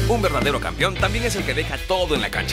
Un verdadero campeón también es el que deja todo en la cancha.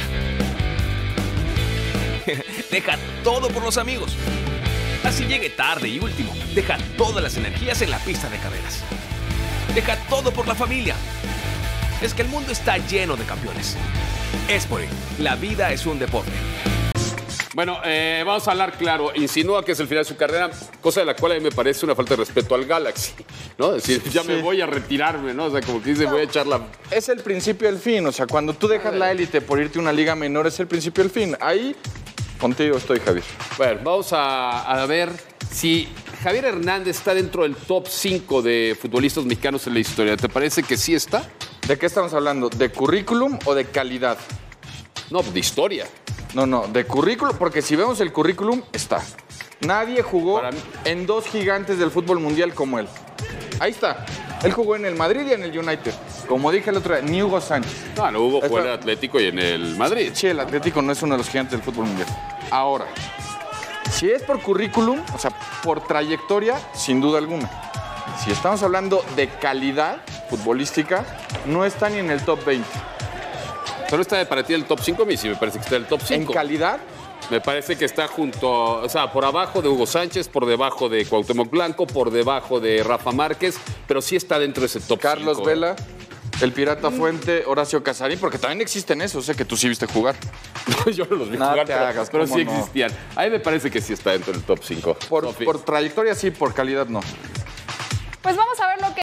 Deja todo por los amigos. Así llegue tarde y último, deja todas las energías en la pista de carreras. Deja todo por la familia. Es que el mundo está lleno de campeones. Espori, la vida es un deporte. Bueno, vamos a hablar claro. Insinúa que es el final de su carrera, cosa de la cual a mí me parece una falta de respeto al Galaxy, ¿no? Es decir, ya me voy a retirarme, ¿no? O sea, como que dice, voy a echar la... Es el principio del fin. O sea, cuando tú dejas la élite por irte a una liga menor, es el principio del fin. Ahí, contigo estoy, Javier. Bueno, vamos a ver si Javier Hernández está dentro del top 5 de futbolistas mexicanos en la historia. ¿Te parece que sí está? ¿De qué estamos hablando? ¿De currículum o de calidad? No, de historia. No, de currículum, porque si vemos el currículum, está. Nadie jugó en dos gigantes del fútbol mundial como él. Ahí está. Él jugó en el Madrid y en el United. Como dije el otro día, ni Hugo Sánchez. No, Hugo jugó en el Atlético y en el Madrid. Sí, el Atlético no es uno de los gigantes del fútbol mundial. Ahora, si es por currículum, o sea, por trayectoria, sin duda alguna. Si estamos hablando de calidad futbolística, no está ni en el top 20. ¿Solo está para ti el top 5? A mí sí me parece que está en el top 5. ¿En calidad? Me parece que está junto, o sea, por abajo de Hugo Sánchez, por debajo de Cuauhtémoc Blanco, por debajo de Rafa Márquez, pero sí está dentro de ese top 5. Carlos Vela, el Pirata Fuente, Horacio Casarín, porque también existen esos, sé que tú sí viste jugar. Yo no los vi Nada jugar, te hagas, pero sí ¿cómo no? existían. A mí me parece que sí está dentro del top 5. Por trayectoria sí, por calidad no. Pues vamos a ver lo que